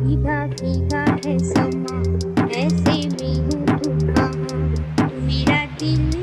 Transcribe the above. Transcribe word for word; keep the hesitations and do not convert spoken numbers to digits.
भीगा भीगा है समा, ऐसे में हूँ तू कहाँ, तू मेरा दिल